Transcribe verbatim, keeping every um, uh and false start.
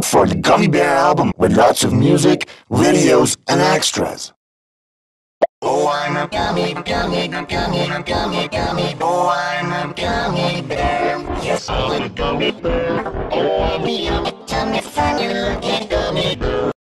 for the Gummy Bear album with lots of music, videos, and extras. Oh, I'm a gummy, gummy, gummy, gummy, gummy. Oh, I'm a gummy bear. Yes, I'm a gummy bear. Oh, I'll be a tummy funny looking gummy bear.